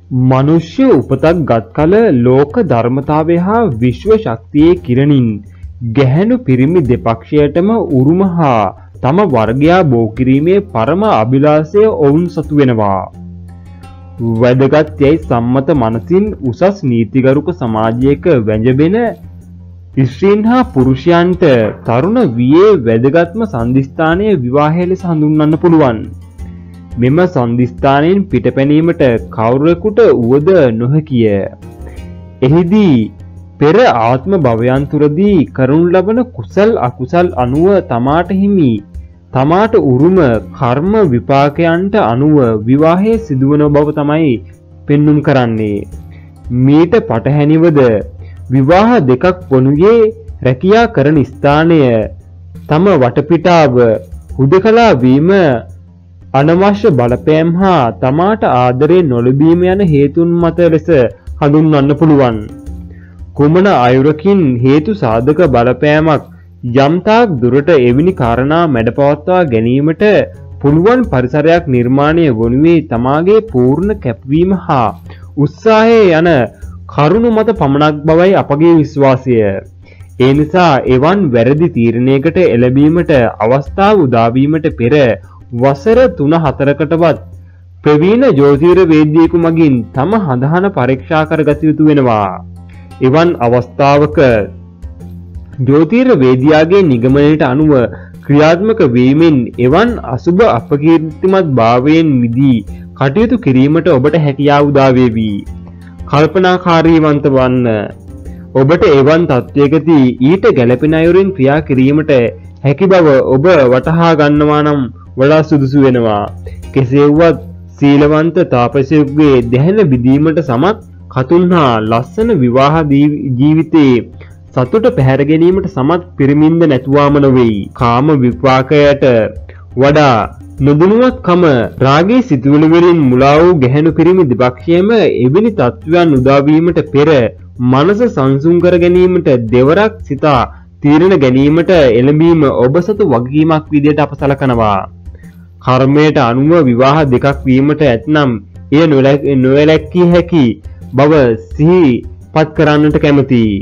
මනුෂ්‍ය උපතක් ගත් කල ලෝක ධර්මතාවය හා විශ්ව ශක්තියේ කිරණින් ගැහැණු පිරිමි දෙපක්ෂයටම උරුම හා තම වර්ගයා බෝ කිරීමේ පරම අභිලාෂය ඔවුන් සතු වෙනවා. වැදගත් යයි සම්මත මනසින් උසස් නීතිගරුක සමාජයක වැජබෙන ස්ත්‍රීන් හා පුරුෂයන්ට තරුණ වියේ වැදගත්ම සන්ධිස්ථානය විවාහය ලෙස හඳුන්වන්න පුළුවන්. මෙම සන්ධිස්ථානයෙන් පිටපැනීමට කවුරෙකුට වුවද නොහැකිය. එහිදී පෙර ආත්ම භවයන් තුරදී කරනු ලබන කුසල් අකුසල් අනුව තමාට හිමි තමාට උරුම කර්ම විපාකයන්ට අනුව විවාහය සිදුවන බව තමයි පෙන්눔 කරන්නේ. මීට පටහැනිවද විවාහ දෙකක් වනුයේ රැකියා කරන ස්ථානය තම වටපිටාව හුදකලා වීම අනවශ්‍ය බලපෑම් හා තමාට ආදරේ නොලැබීම යන හේතුන් මත ලෙස හඳුන්වන්න පුළුවන්. කුමන අයුරකින් හේතු සාධක බලපෑමක් යම්තාක් දුරට එවැනි කාරණා මැඩපවත්වා ගැනීමට පුළුවන් පරිසරයක් නිර්මාණය වනුයේ තමාගේ පූර්ණ කැපවීම හා උත්සාහය යන කරුණු මත පමණක් බවයි අපගේ විශ්වාසය. ඒ නිසා එවන් වැරදි තීරණයකට එළඹීමට අවස්ථාව උදා වීමට පෙර වසර 3-4කටවත් ප්‍රවීණ ජ්‍යොතිර්වේදියෙකු මගින් තම හඳහන පරීක්ෂා කරගත යුතු වෙනවා. එවන් අවස්ථාවක ජ්‍යොතිර්වේදියාගේ නිගමනයට අනුව ක්‍රියාත්මක වීමෙන් එවන් අසුබ අපකීර්තිමත් භාවයෙන් මිදී කටයුතු කිරීමට ඔබට හැකියාව උදා වේවි. කල්පනාකාරීවන්ත වන්න. ඔබට එවන් තත්වයකදී ඊට ගැළපෙන අයුරින් ක්‍රියා කිරීමට හැකි බව ඔබ වටහා ගන්නවා නම් වඩා සුදුසු වෙනවා. කෙසේ වුවත් සීලවන්ත තාපසයෙකුගේ දැහැන විදීමට සමත් කතුන් හා ලස්සන විවාහ ජීවිතයේ සතුට පැහැර ගැනීමට සමත් පිරිමින්ද නැතුවාම නොවේයි. කාම විපාකයට වඩා නොදැනුවත්කම රාගී සිතුවිලි වලින් මුලා වූ ගැහැණු පිරිමි දෙපක්ෂයේම එවැනි තත්වයන් උදා වීමට පෙර මනස සංසුන් කර ගැනීමට දෙවරක් සිතා තීරණ ගැනීමට එළඹීම ඔබ සතු වගකීමක් විදිහට අප සලකනවා. කර්මයට අනුව විවාහ දෙකක් වීමට ඇතනම් එය නොවැළැක්විය හැකි බව සිහිපත් කරන්නට කැමැතියි.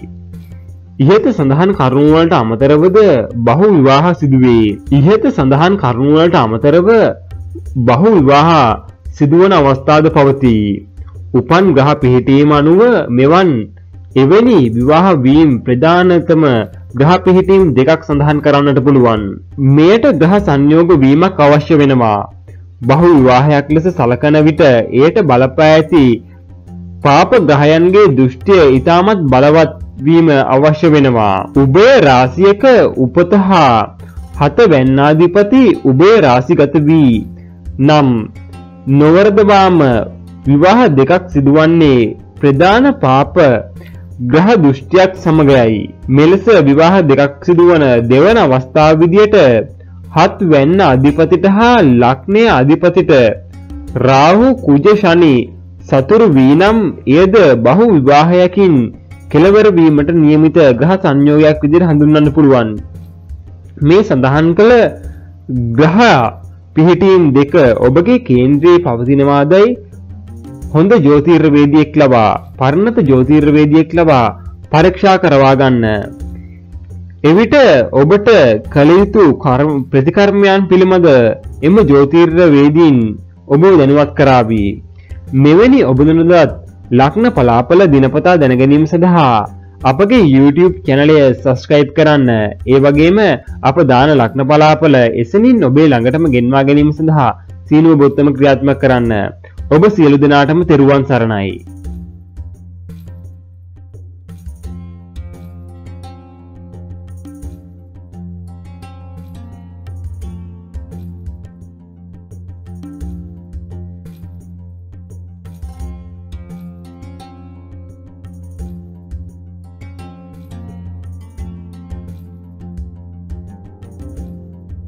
ඉහත සඳහන් කරුණු වලට අමතරවද බහු විවාහ සිදුවේ. ඉහත සඳහන් කරුණු වලට අමතරව බහු විවාහ සිදුවන අවස්ථාද පවතී. උපන් ග්‍රහ පිහිටීම අනුව මෙවන් එවැනි විවාහ වීම ප්‍රධානතම ග්‍රහ පිහිටීම් දෙකක් සඳහන් කරන්නට පුළුවන්. මෙයට ග්‍රහ සංයෝග වීමක් අවශ්‍ය වෙනවා. බහු විවාහයක් ලෙස සලකන විට එයට බලපා ඇති පාප ග්‍රහයන්ගේ දෘෂ්ටිය ඊටමත් බලවත් වීම අවශ්‍ය වෙනවා. උභය රාශියක උපත හා 7 වැන්නාධිපති උභය රාශිගත වී නම් නොවරදවාම විවාහ දෙකක් සිදුවන්නේ ප්‍රධාන පාප ග්‍රහ දෘෂ්ටියක් සමගයි. මෙලෙස විවාහ දෙකක් සිදුවන දෙවන අවස්ථාව විදියට 7 වැන්න අධිපතිට හා ලග්නයේ අධිපතිට රාහු කුජ ශනි සතුරු වී නම් එයද බහු විවාහයකින් කෙලවර වීමට නියමිත ග්‍රහ සංයෝගයක් විදිහට හඳුන්වන්න පුළුවන්. මේ සඳහන් කළ ග්‍රහ පිහිටීම් දෙක ඔබගේ කේන්ද්‍රයේ පවතිනවාදයි හොඳ ජ්‍යොතිර්වේදියෙක් ලබා පරිණත ජ්‍යොතිර්වේදියෙක් ලබා පරීක්ෂා කරවා ගන්න. එවිට ඔබට කල යුතු ප්‍රතිකර්මයන් පිළිබඳ එම ජ්‍යොතිර්වේදීන් ඔබ දැනුවත් කරાવી. මෙවැනි ඔබ දැනුවත් ලග්න පලාපල දිනපතා දැනගැනීම සඳහා අපගේ YouTube channel එක subscribe කරන්න. ඒ වගේම අප දාන ලග්න පලාපල එසනින් ඔබේ ළඟටම ගෙන්වා ගැනීම සඳහා සීනුව බොත්තම ක්‍රියාත්මක කරන්න. ඔබ සියලු දෙනාටම තෙරුවන් සරණයි.